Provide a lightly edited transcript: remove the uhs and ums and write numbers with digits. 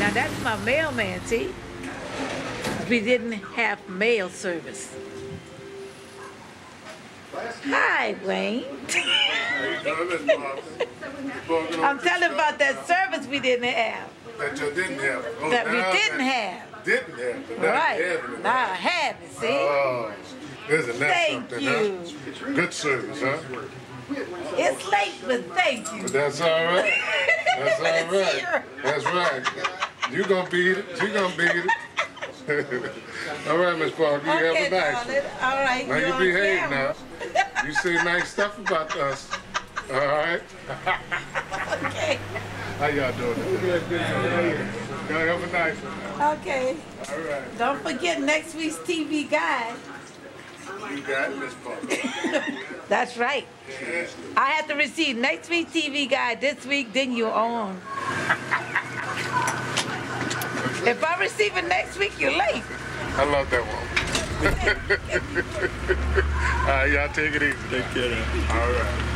Now that's my mailman, see? We didn't have mail service. Hi, Wayne. I'm telling about that service we didn't have. That you didn't have. Oh, that we didn't have. Didn't have. But now right. You have it. Now I have it, see? Oh, isn't that thank something, you. Huh? Good service, huh? It's late, but thank you. But that's all right. That's all right. That's right. You gonna beat it. You gonna beat it. All right, Miss Parker, you have a nice one. All right. Now you behave now. You say nice stuff about us. All right? Okay. How y'all doing? Good. Y'all have a nice one. Okay. All right. Don't forget next week's TV guide. You got it, Miss Parker. That's right. Yeah. I have to receive next week's TV guide this week, then you're on. If I receive it next week, you're late. I love that one. All right, y'all take it easy. Take care now. All right.